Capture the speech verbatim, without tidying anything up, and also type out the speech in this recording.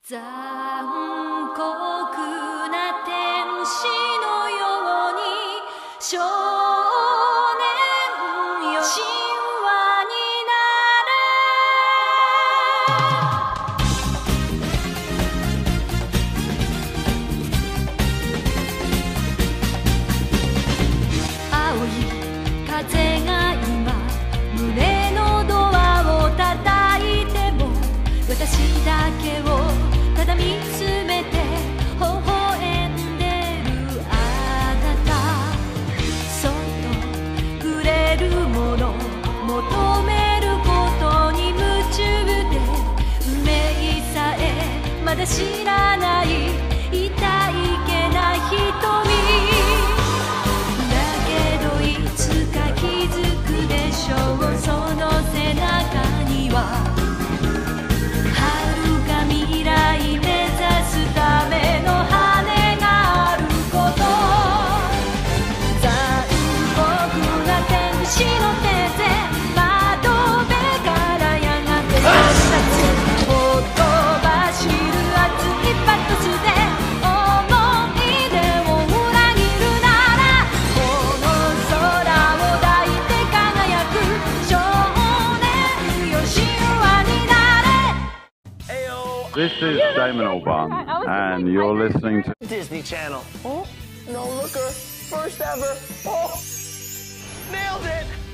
残酷な天使のように少年よ神話になれ青い風が今胸のドアを叩いても私だけをただ見つめて微笑んでるあなたそっと触れるもの求めることに夢中で運命さえまだ知らない痛いけな瞳だけどいつか気づくでしょうその背中には未来目指すための羽があること残酷な天使の手で窓辺からやがて差し立つほとばしる熱いパトスで思い出を裏切るならこの空を抱いて輝く少年よ神話になれ This is Damon Albarn, and you're listening to Disney Channel. Oh, no looker, first ever. Oh, nailed it.